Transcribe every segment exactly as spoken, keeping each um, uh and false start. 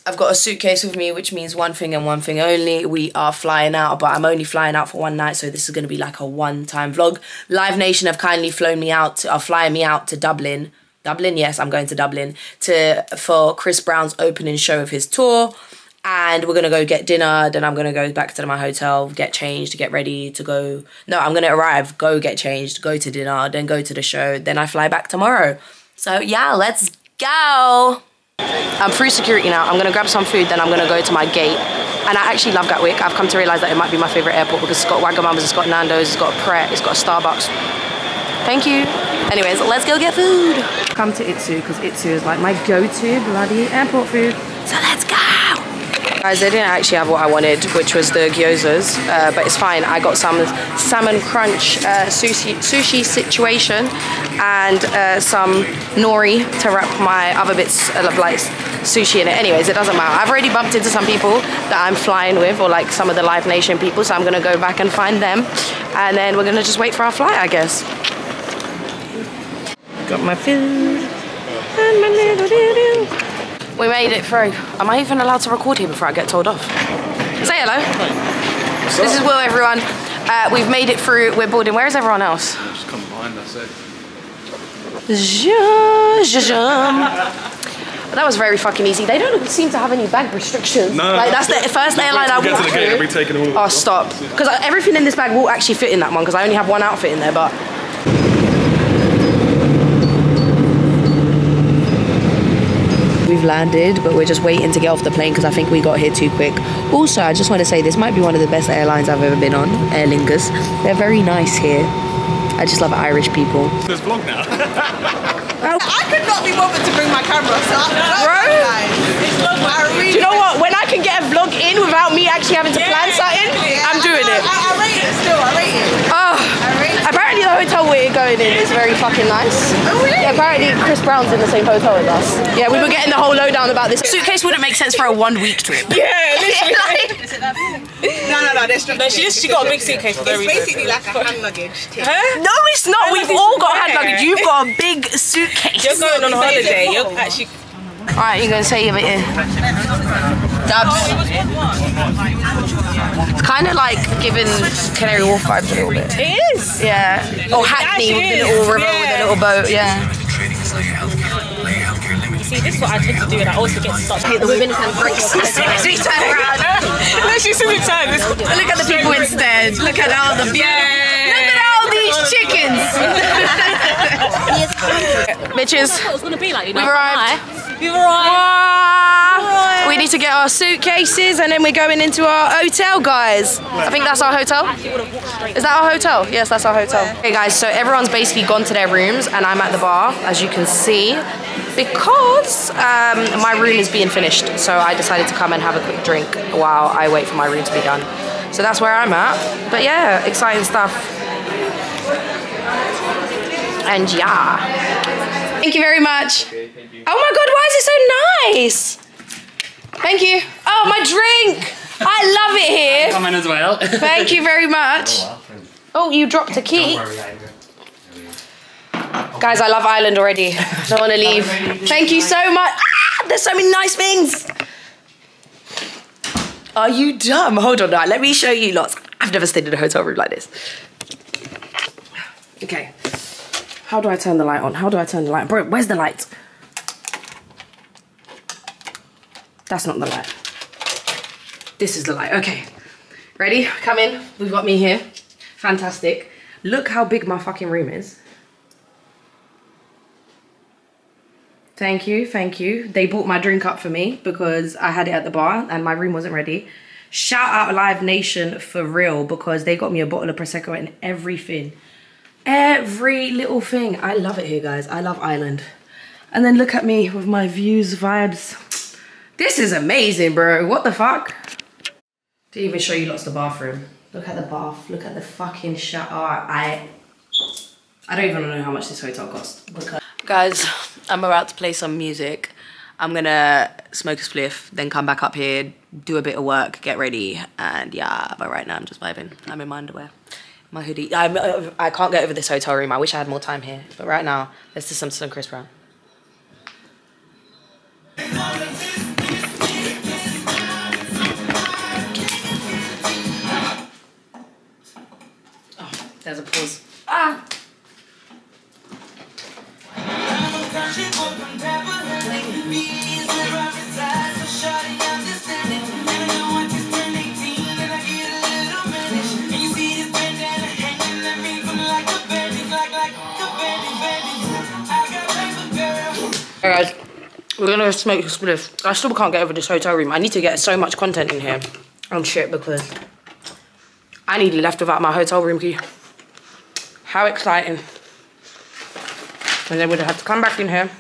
I've got a suitcase with me, which means one thing and one thing only. We are flying out, but I'm only flying out for one night, so this is going to be like a one-time vlog. Live Nation have kindly flown me out, are flying me out to Dublin. Dublin, yes, I'm going to Dublin to for Chris Brown's opening show of his tour. And we're going to go get dinner, then I'm going to go back to my hotel, get changed, get ready to go. No, I'm going to arrive, go get changed, go to dinner, then go to the show, then I fly back tomorrow. So yeah, let's go. I'm through security now. I'm going to grab some food, then I'm going to go to my gate. And I actually love Gatwick. I've come to realise that it might be my favourite airport because it's got Wagamama's, it's got Nando's, it's got Pret, it's got Starbucks. Thank you. Anyways, let's go get food. Come to Itsu because Itsu is like my go-to bloody airport food. So let's go. Guys, they didn't actually have what I wanted, which was the gyozas, uh, but it's fine. I got some salmon crunch uh, sushi, sushi situation and uh, some nori to wrap my other bits of like sushi in it. Anyways, it doesn't matter. I've already bumped into some people that I'm flying with, or like some of the Live Nation people, so I'm gonna go back and find them, and then we're gonna just wait for our flight, I guess. Got my food and my little doo-doo. We made it through. Am I even allowed to record here before I get told off? Say hello. This is Will, everyone. Uh, we've made it through. We're boarding. Where is everyone else? Just come behind us, eh? That was very fucking easy. They don't seem to have any bag restrictions. No, like that's the first airline I walked through. Taking them all. Oh, stop. Because everything in this bag will actually fit in that one because I only have one outfit in there, but. We've landed, but we're just waiting to get off the plane because I think we got here too quick. Also, I just want to say this might be one of the best airlines I've ever been on, Aer Lingus. They're very nice here. I just love Irish people. There's vlog now. I could not be bothered to bring my camera, so bro. Do you know what? When I can get a vlog in without me actually having to plan something, I'm doing it. I, I rate it still, I rate it. Oh, apparently the hotel we're going in is very fucking nice. Oh really? Yeah, apparently Chris Brown's in the same hotel as us. Yeah, we were getting the whole lowdown about this. Suitcase wouldn't make sense for a one week trip. Yeah, literally. No, no, no, there's No, she just she got a big suitcase for It's no reason. basically like a hand luggage thing. Huh? No, it's not. We've all got hand luggage. You've got a big suitcase. You're going on a holiday. You're actually. Alright, you're gonna say a bit here. Dubs. It's kind of like giving Canary Wharf vibes a little bit. It is. Yeah. Or Hackney with the little river yeah. with the little boat. Yeah. See, this is what I tend to do, and I always forget to stop. The women can break. She turned around. No, she's super tired. Look at the people instead. Look at all the Yeah. Look at all these chickens. Bitches. That's what it's gonna be like. You know? We've arrived. We've arrived. Wow. We need to get our suitcases and then we're going into our hotel, guys. I think that's our hotel. Is that our hotel? Yes, that's our hotel. Okay, guys, so everyone's basically gone to their rooms and I'm at the bar, as you can see, because um, my room is being finished. So I decided to come and have a quick drink while I wait for my room to be done. So that's where I'm at. But yeah, exciting stuff. And yeah. Thank you very much. Oh my God, why is it so nice? Thank you. Oh, my drink. I love it here. Come in as well. Thank you very much. Oh, you dropped a key. Guys, I love Ireland already. Don't want to leave. Thank you so much. Ah, there's so many nice things. Are you dumb? Hold on now. Let me show you lots. I've never stayed in a hotel room like this. Okay. How do I turn the light on? How do I turn the light on? Bro, where's the light? That's not the light. This is the light. Okay. Ready? Come in. We've got me here. Fantastic. Look how big my fucking room is. Thank you. Thank you. They bought my drink up for me because I had it at the bar and my room wasn't ready. Shout out Live Nation for real because they got me a bottle of Prosecco and everything. Every little thing. I love it here, guys. I love Ireland. And then look at me with my views, vibes. This is amazing, bro. What the fuck? Didn't even show you lots of the bathroom. Look at the bath. Look at the fucking shower. I I don't even know how much this hotel costs. Because guys, I'm about to play some music. I'm gonna smoke a spliff, then come back up here, do a bit of work, get ready, and yeah. But right now I'm just vibing. I'm in my underwear, my hoodie. I'm, I can't get over this hotel room. I wish I had more time here. But right now, let's listen to some Chris Brown. There's a pause. Ah! Alright guys, we're gonna smoke a spliff. I still can't get over this hotel room. I need to get so much content in here. I'm shit because I nearly left without my hotel room key. How exciting. And then we'd have to come back in here.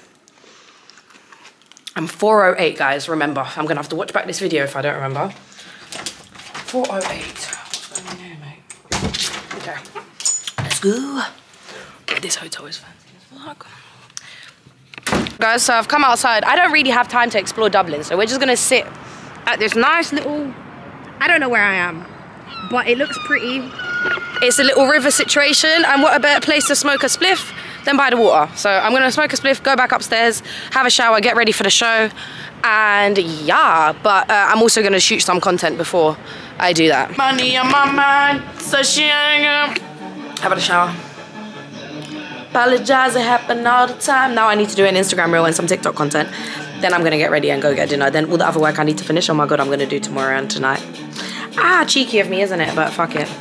I'm four oh eight guys, remember. I'm gonna have to watch back this video if I don't remember. four oh eight. What's going on here, mate? Okay, let's go. This hotel is fancy as fuck. Guys, so I've come outside. I don't really have time to explore Dublin, so we're just gonna sit at this nice little, I don't know where I am, but it looks pretty. It's a little river situation, and what a better place to smoke a spliff than by the water. So I'm gonna smoke a spliff, go back upstairs, have a shower, get ready for the show, and yeah, but uh, I'm also gonna shoot some content before I do that. Money on my mind, so she ain't gonna have a shower. Apologize, it happen all the time. Now I need to do an Instagram reel and some TikTok content. Then I'm gonna get ready and go get dinner. Then all the other work I need to finish, oh my god, I'm gonna do tomorrow and tonight. Ah, cheeky of me, isn't it? But fuck it.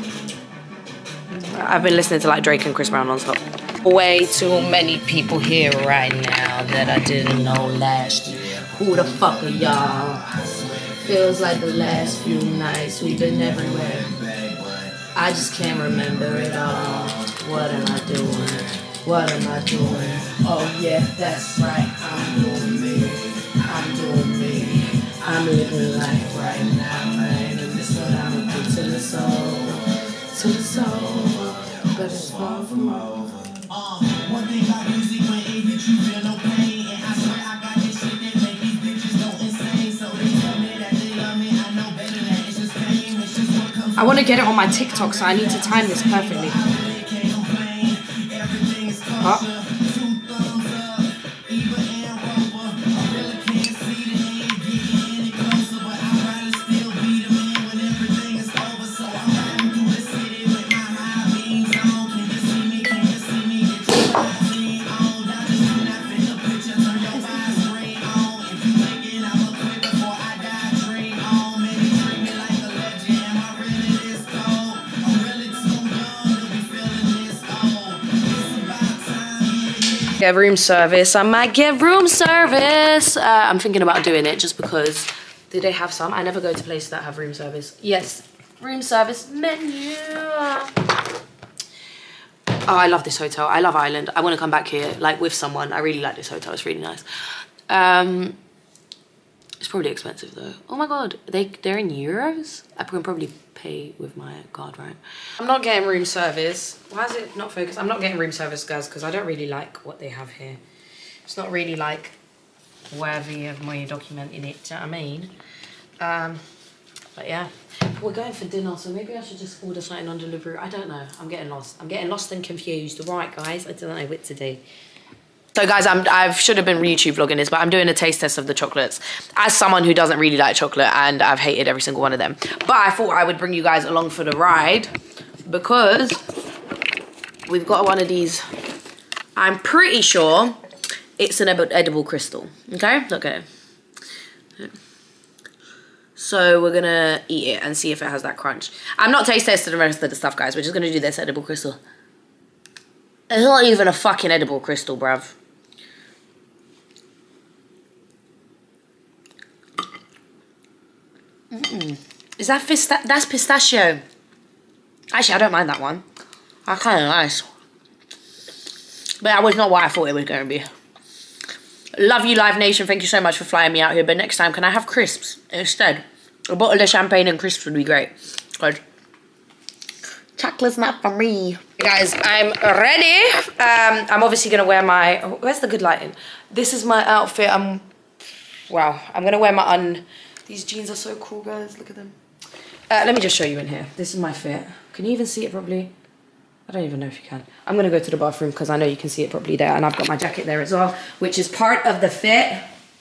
I've been listening to like Drake and Chris Brown non-stop. Way too many people here right now that I didn't know last year. Who the fuck are y'all? Feels like the last few nights we've been everywhere. I just can't remember it all. What am I doing? What am I doing? Oh yeah, that's right. I'm doing me. I'm doing me. I'm living life right now, man. And this what I'ma do to the soul, to the soul. But it's far from over. Uh, one thing about music when it hits you feel no pain, and I swear I got this shit that make these bitches go insane. So they tell me that they love me. I know better that it's just fame. It's just what comes. I want to get it on my TikTok, so I need to time this perfectly. Huh? Get room service. I might get room service. Uh, I'm thinking about doing it just because. Do they have some? I never go to places that have room service. Yes, room service menu. Oh, I love this hotel. I love Ireland. I want to come back here like with someone. I really like this hotel. It's really nice. Um, it's probably expensive though. Oh my god, they they're in euros. I can probably pay with my card, right? I'm not getting room service. Why is it not focused? I'm not getting room service, guys, because I don't really like what they have here. It's not really like worthy of my document in it. Do you know what I mean? Um, but yeah, we're going for dinner, so maybe I should just order something on delivery. I don't know. I'm getting lost. I'm getting lost and confused. Right, guys, I don't know what to do. So guys, I'm, I should have been YouTube vlogging this, but I'm doing a taste test of the chocolates. As someone who doesn't really like chocolate, and I've hated every single one of them. But I thought I would bring you guys along for the ride, because we've got one of these. I'm pretty sure it's an edible crystal, okay? Look at it. So we're gonna eat it and see if it has that crunch. I'm not taste testing the rest of the stuff, guys. We're just gonna do this edible crystal. It's not even a fucking edible crystal, bruv. Mm-mm. Is that pista- that's pistachio? Actually, I don't mind that one. That's kind of nice. But that was not what I thought it was going to be. Love you, Live Nation. Thank you so much for flying me out here. But next time, can I have crisps instead? A bottle of champagne and crisps would be great. Good. Chocolate's not for me. Guys, I'm ready. Um, I'm obviously going to wear my... Where's the good lighting? This is my outfit. I'm... Wow. I'm going to wear my un... These jeans are so cool, guys. Look at them. Uh, let me just show you in here. This is my fit. Can you even see it properly? I don't even know if you can. I'm going to go to the bathroom because I know you can see it properly there. And I've got my jacket there as well, which is part of the fit.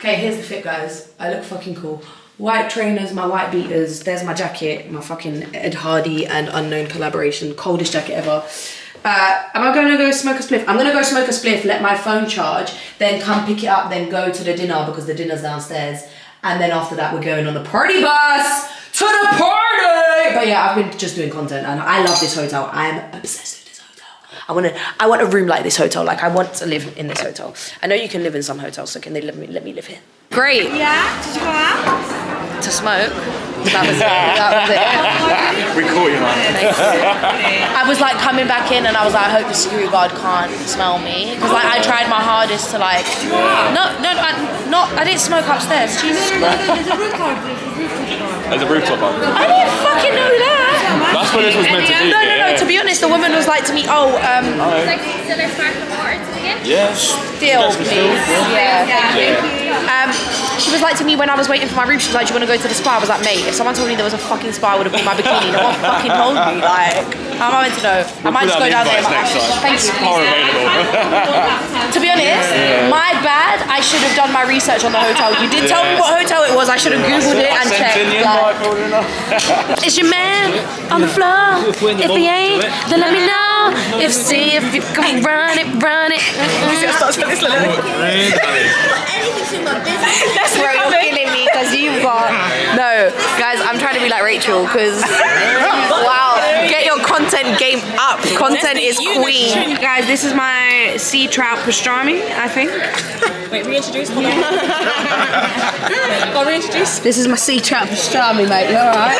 Okay, here's the fit, guys. I look fucking cool. White trainers, my white beaters. There's my jacket, my fucking Ed Hardy and Unknown collaboration. Coldest jacket ever. Uh, am I going to go smoke a spliff? I'm going to go smoke a spliff, let my phone charge, then come pick it up, then go to the dinner because the dinner's downstairs. And then after that, we're going on the party bus to the party. But yeah, I've been just doing content and I love this hotel. I am obsessed with this hotel. I want to. I want a room like this hotel. Like I want to live in this hotel. I know you can live in some hotels, so can they let me let me live here? Great. Yeah? Did you go out? To smoke. That was it. That was it. We caught you, man. Thank you. I was like coming back in and I was like, I hope the security guard can't smell me because like I tried my hardest to like. No, no, no, I, not. I didn't smoke upstairs. Jesus. There's a rooftop. There's a rooftop bar. I didn't fucking know that. That's what this was meant to be. No, no, no. Yeah. To be honest, the woman was like to me, oh, um, Like, so they're sparkling water to begin? Yes. still, please. Yeah, thank you. Um, she was like to me when I was waiting for my room, she was like, do you want to go to the spa? I was like, mate, if someone told me there was a fucking spa, I would have bought my bikini. No one fucking told me. Like, how am I meant to know? I might just go down there. Next time. Thank you. Are available. To be honest, my bad. I should have done my research on the hotel. You did tell me what hotel it was. I should have googled it and checked. Like, is your man on the floor? If he ain't, then let me know. If see if you can run it, run it. That's where you're killing me because you've got no guys. I'm trying to be like Rachel because wow, get your content game up. Content is queen, guys. This is my sea trout pastrami. I think. Wait, reintroduce. Hold on. Go reintroduce. This is my sea trout pastrami, mate. You alright?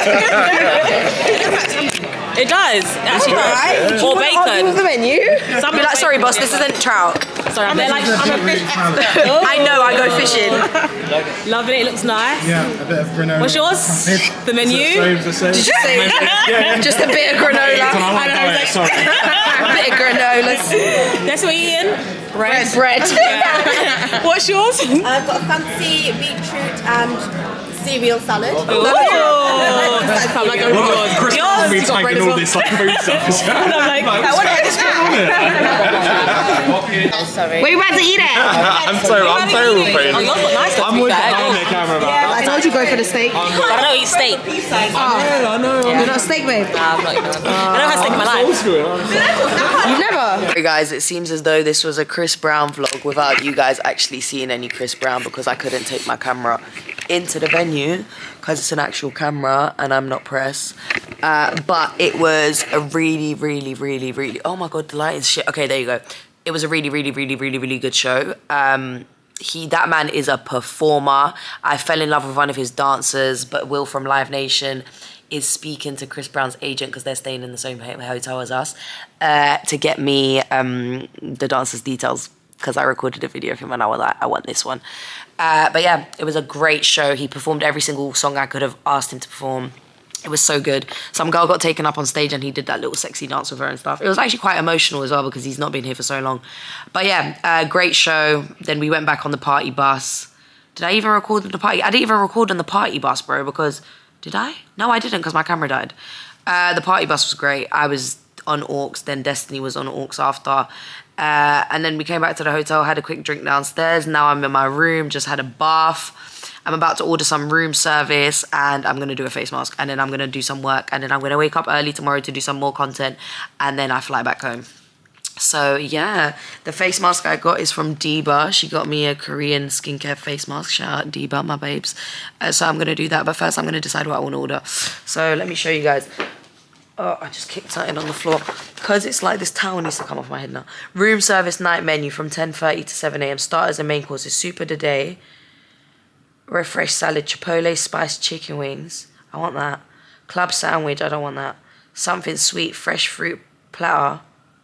It does. It actually does. Or With bacon. the menu? Some Be like, sorry, boss. This isn't trout. Sorry, I'm like, I'm a fish. I know. I go fishing. Loving it. It looks nice. Yeah, a bit of granola. What's yours? The menu? Same, the same. Did you say just a bit of granola? I know, like, sorry. A bit of granola. That's what you're eating? Bread. Bread. What's yours? I've got a fancy beetroot and cereal salad. Oh, I'm like, Well, like, Chris yours? me You got bread taking as all well. this like food stuff. I'm like, What is Where you about to eat it? I'm so I'm terrible for Oh, yours got nice stuff, I'm to be always fair. behind the camera, man. I told you go for the steak. I don't eat steak. I know. You're not a steak, babe. Nah, I'm not eating that. I don't have steak in my life. You've never. Hey guys, it seems as though this was a Chris Brown vlog without you guys actually seeing any Chris Brown because I couldn't take my camera into the venue because it's an actual camera and I'm not press. Uh, but it was a really, really, really, really. Oh my god, the lighting's shit. Okay, there you go. It was a really, really, really, really, really good show. Um, he, that man is a performer. I fell in love with one of his dancers, but Will from Live Nation is speaking to Chris Brown's agent because they're staying in the same hotel as us uh, to get me um, the dancer's details because I recorded a video of him and I was like, I want this one. Uh, but yeah, it was a great show. He performed every single song I could have asked him to perform. It was so good. Some girl got taken up on stage and he did that little sexy dance with her and stuff. It was actually quite emotional as well because he's not been here for so long. But yeah, uh, great show. Then we went back on the party bus. Did I even record on the party? I didn't even record on the party bus, bro, because... Did I? No, I didn't because my camera died. Uh, the party bus was great. I was on Aux, then Destiny was on Aux after. Uh, and then we came back to the hotel, had a quick drink downstairs. Now I'm in my room, just had a bath. I'm about to order some room service and I'm going to do a face mask. And then I'm going to do some work. And then I'm going to wake up early tomorrow to do some more content. And then I fly back home. So yeah, the face mask I got is from Diba. She got me a Korean skincare face mask. Shout out Diba, my babes. Uh, so I'm going to do that. But first I'm going to decide what I want to order. So let me show you guys. Oh, I just kicked something on the floor. Because it's like this towel needs to come off my head now. Room service night menu from ten thirty to seven A M Starters and main courses. Super today. Refresh salad. Chipotle spiced chicken wings. I want that. Club sandwich. I don't want that. Something sweet. Fresh fruit platter.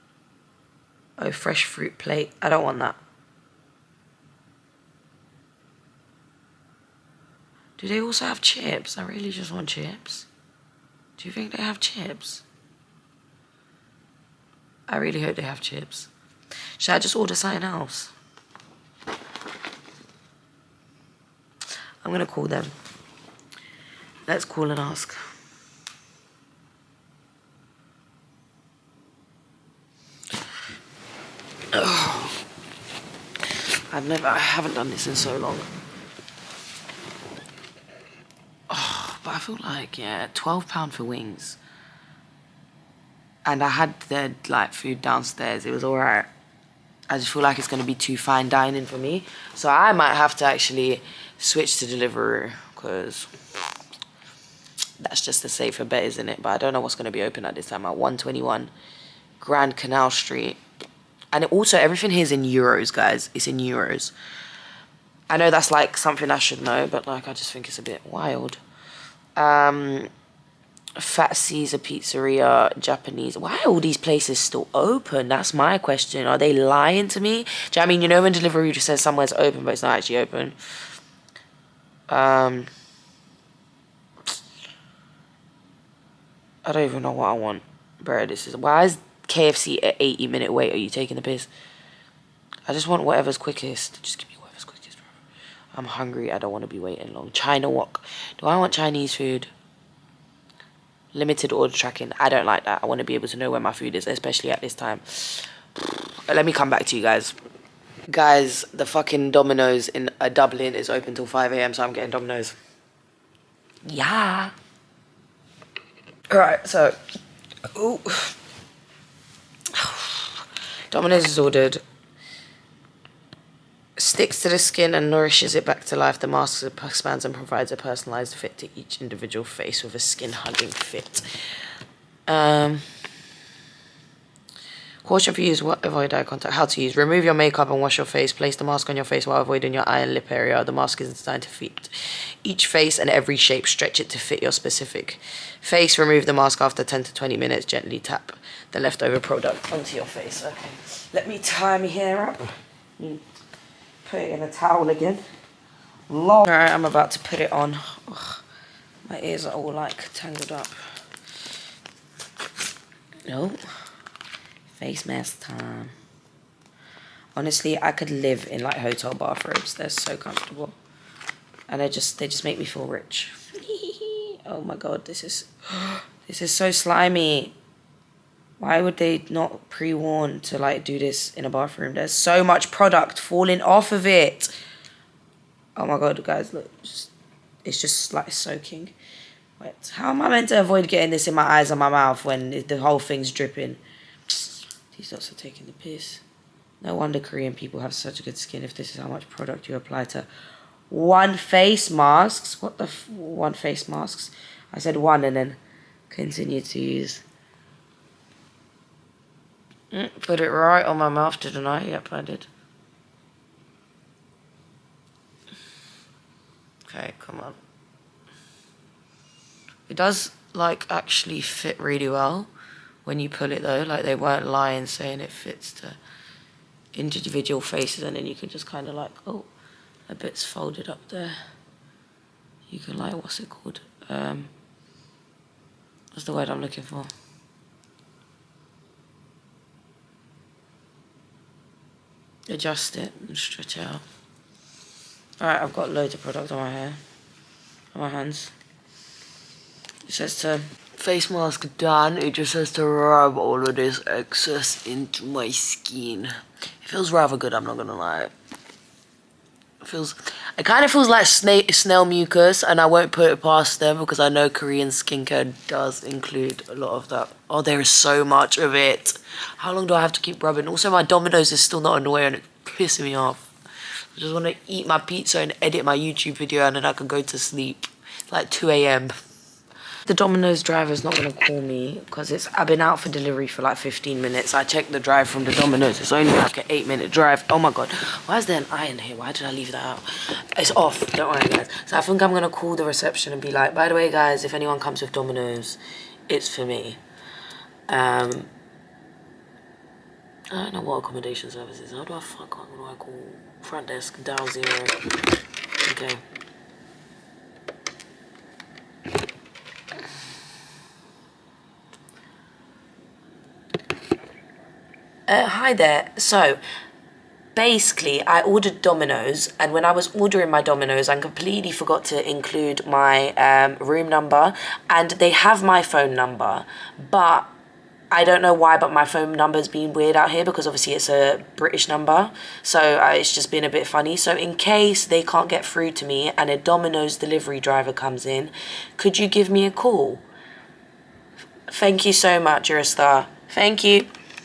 Oh, fresh fruit plate. I don't want that. Do they also have chips? I really just want chips. Do you think they have chips? I really hope they have chips. Should I just order something else? I'm gonna call them. Let's call and ask. Oh. I've never, I haven't done this in so long. but I feel like, yeah, twelve pounds for wings. And I had their, like, food downstairs. It was alright. I just feel like it's going to be too fine dining for me. So I might have to actually switch to Deliveroo, because that's just a safer bet, isn't it? But I don't know what's going to be open at this time. At one twenty-one Grand Canal Street. And it also, everything here is in euros, guys. It's in euros. I know that's like something I should know, but like I just think it's a bit wild. Um, Fat Caesar Pizzeria, Japanese. Why are all these places still open? That's my question. Are they lying to me? Do you know what I mean? You know when Deliveroo just says somewhere's open, but it's not actually open. Um, I don't even know what I want. Bro, this is... Why is K F C at eighty minute wait? Are you taking the piss? I just want whatever's quickest. Just give me whatever's quickest, bro. I'm hungry. I don't want to be waiting long. China Wok. Do I want Chinese food? Limited order tracking. I don't like that. I want to be able to know where my food is, especially at this time. But let me come back to you guys. Guys, the fucking Domino's in uh, Dublin is open till five A M, so I'm getting Domino's. Yeah. Alright, so... Ooh. Domino's is ordered. Sticks to the skin and nourishes it back to life. The mask expands and provides a personalised fit to each individual face with a skin-hugging fit. Um, caution for use, what, avoid eye contact. How to use. Remove your makeup and wash your face. Place the mask on your face while avoiding your eye and lip area. The mask is designed to fit each face and every shape. Stretch it to fit your specific face. Remove the mask after ten to twenty minutes. Gently tap the leftover product onto your face. Okay, let me tie my hair up. Mm. Put it in a towel again. Alright, I'm about to put it on. Ugh, my ears are all like tangled up. No. Face mask time. Honestly, I could live in like hotel bathrobes. They're so comfortable. And they just they just make me feel rich. Oh my god, this is this is so slimy. Why would they not pre-warn to like do this in a bathroom? There's so much product falling off of it. Oh my god, guys, look. Just, it's just like soaking. Wait, how am I meant to avoid getting this in my eyes and my mouth when the whole thing's dripping? These dots are taking the piss. No wonder Korean people have such good skin if this is how much product you apply to one face masks. What the f one face masks? I said one and then continue to use. Mm, put it right on my mouth, didn't I? Yep, I did. Okay, come on. It does, like, actually fit really well when you pull it, though. Like, they weren't lying saying it fits to individual faces, and then you can just kind of, like, oh, a bit's folded up there. You can, like, what's it called? Um, what's the word I'm looking for? Adjust it and stretch it out. Alright, I've got loads of product on my hair, on my hands. It says to face mask done. It just says to rub all of this excess into my skin. It feels rather good, I'm not gonna lie. It feels, it kind of feels like snail, snail mucus, and I won't put it past them because I know Korean skincare does include a lot of that. Oh, there is so much of it. How long do I have to keep rubbing? Also, my Domino's is still not annoying and it's pissing me off. I just want to eat my pizza and edit my YouTube video and then I can go to sleep. It's like two A M The Domino's driver's not going to call me because it's I've been out for delivery for like fifteen minutes. I checked the drive from the Domino's. It's only like an eight minute drive. Oh my god. Why is there an iron here? Why did I leave that out? It's off. Don't worry, guys. So I think I'm going to call the reception and be like, by the way, guys, if anyone comes with Domino's, it's for me. Um... I don't know what accommodation services. How do I fuck? What do I call? Front desk, dial zero. Okay. Uh, hi there. So, basically, I ordered Domino's, and when I was ordering my Domino's, I completely forgot to include my um, room number, and they have my phone number, but I don't know why, but my phone number's been weird out here because obviously it's a British number. So uh, it's just been a bit funny. So in case they can't get through to me and a Domino's delivery driver comes in, could you give me a call? Thank you so much. You're a star. Thank you.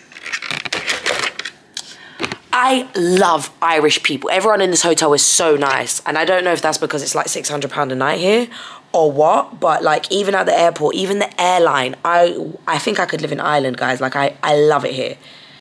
I love Irish people. Everyone in this hotel is so nice. And I don't know if that's because it's like six hundred pounds a night here or what. But like even at the airport, even the airline, I I think I could live in Ireland, guys. Like I, I love it here.